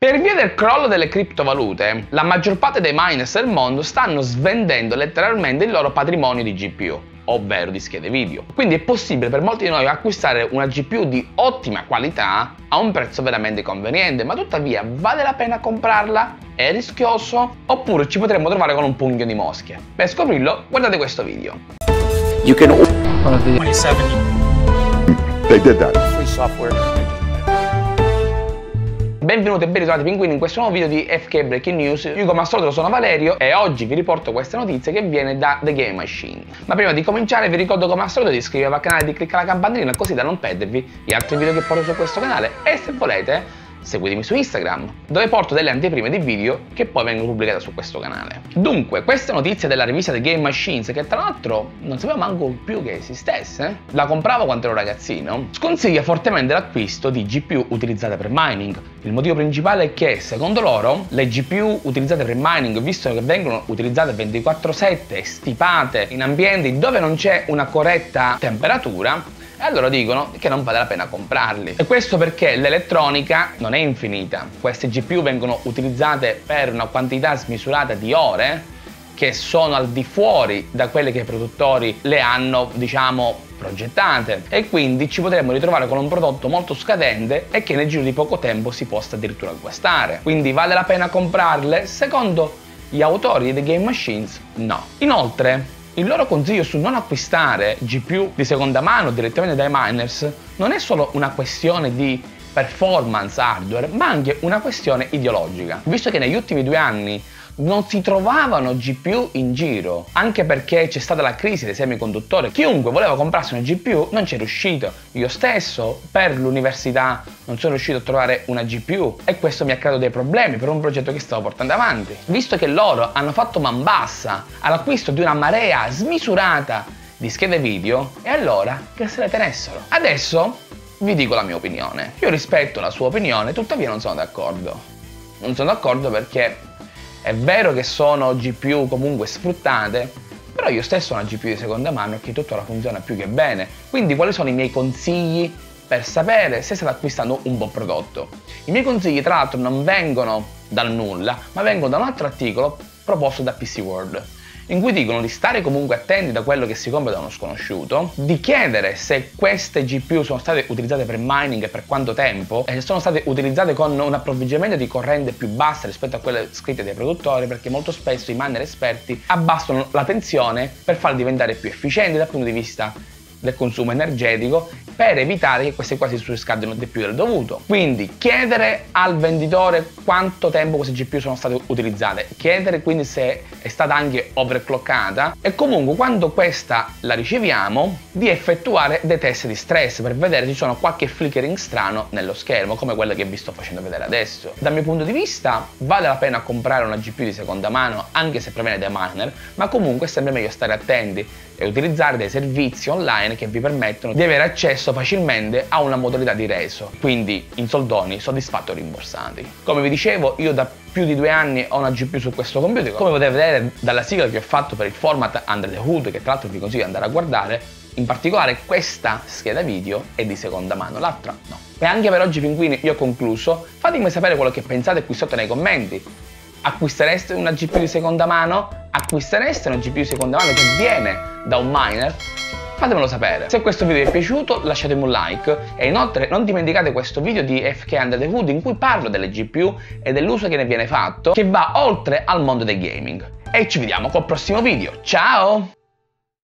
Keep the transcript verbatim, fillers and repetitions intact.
Per via del crollo delle criptovalute, la maggior parte dei miners del mondo stanno svendendo letteralmente il loro patrimonio di G P U, ovvero di schede video. Quindi è possibile per molti di noi acquistare una G P U di ottima qualità a un prezzo veramente conveniente, ma tuttavia vale la pena comprarla? È rischioso? Oppure ci potremmo trovare con un pugno di mosche? Per scoprirlo, guardate questo video. You can twenty-seven. They did that. Free software. Benvenuti e ben ritrovati pinguini in questo nuovo video di F K Breaking News. Io come al solito sono Valerio e oggi vi riporto questa notizia che viene da The Game Machine. Ma prima di cominciare vi ricordo come al solito di iscrivervi al canale e di cliccare la campanellina così da non perdervi gli altri video che porto su questo canale e se volete seguitemi su Instagram, dove porto delle anteprime di video che poi vengono pubblicate su questo canale. Dunque, questa notizia della rivista The Game Machines, che tra l'altro non sapevo manco più che esistesse, la compravo quando ero ragazzino, sconsiglia fortemente l'acquisto di G P U utilizzate per mining. Il motivo principale è che, secondo loro, le G P U utilizzate per mining, visto che vengono utilizzate ventiquattro sette, stipate in ambienti dove non c'è una corretta temperatura, e allora dicono che non vale la pena comprarli. E questo perché l'elettronica non è infinita. Queste G P U vengono utilizzate per una quantità smisurata di ore che sono al di fuori da quelle che i produttori le hanno, diciamo, progettate, e quindi ci potremmo ritrovare con un prodotto molto scadente e che nel giro di poco tempo si possa addirittura acquistare. Quindi vale la pena comprarle? Secondo gli autori di The Game Machines, no. Inoltre, il loro consiglio su non acquistare G P U di seconda mano direttamente dai miners non è solo una questione di performance hardware, ma anche una questione ideologica, visto che negli ultimi due anni non si trovavano G P U in giro, anche perché c'è stata la crisi dei semiconduttori. Chiunque voleva comprarsi una G P U non ci è riuscito. Io stesso per l'università non sono riuscito a trovare una G P U e questo mi ha creato dei problemi per un progetto che stavo portando avanti, visto che loro hanno fatto man bassa all'acquisto di una marea smisurata di schede video, e allora che se le tenessero. Adesso vi dico la mia opinione. Io rispetto la sua opinione, tuttavia non sono d'accordo. Non sono d'accordo perché è vero che sono G P U comunque sfruttate, però io stesso ho una G P U di seconda mano che tuttora funziona più che bene. Quindi quali sono i miei consigli per sapere se state acquistando un buon prodotto? I miei consigli tra l'altro non vengono dal nulla, ma vengono da un altro articolo proposto da P C World, in cui dicono di stare comunque attenti da quello che si compra da uno sconosciuto, di chiedere se queste G P U sono state utilizzate per mining e per quanto tempo, e se sono state utilizzate con un approvvigionamento di corrente più bassa rispetto a quelle scritte dai produttori, perché molto spesso i miner esperti abbassano la tensione per farle diventare più efficienti dal punto di vista del consumo energetico, per evitare che queste quasi surriscaldino di più del dovuto. Quindi chiedere al venditore quanto tempo queste G P U sono state utilizzate, chiedere quindi se è stata anche overclockata, e comunque quando questa la riceviamo di effettuare dei test di stress per vedere se ci sono qualche flickering strano nello schermo, come quello che vi sto facendo vedere adesso. Dal mio punto di vista vale la pena comprare una G P U di seconda mano anche se proviene dai miner, ma comunque è sempre meglio stare attenti e utilizzare dei servizi online che vi permettono di avere accesso facilmente a una modalità di reso, quindi in soldoni soddisfatti o rimborsati. Come vi dicevo, io da più di due anni ho una G P U su questo computer, come potete vedere dalla sigla che ho fatto per il format Under the Hood, che tra l'altro vi consiglio di andare a guardare. In particolare questa scheda video è di seconda mano, l'altra no. E anche per oggi pinguini io ho concluso. Fatemi sapere quello che pensate qui sotto nei commenti. Acquistereste una G P U di seconda mano? Acquistereste una G P U di seconda mano che viene da un miner? Fatemelo sapere. Se questo video vi è piaciuto lasciatemi un like e inoltre non dimenticate questo video di F K Under the Hood in cui parlo delle G P U e dell'uso che ne viene fatto, che va oltre al mondo del gaming. E ci vediamo col prossimo video. Ciao!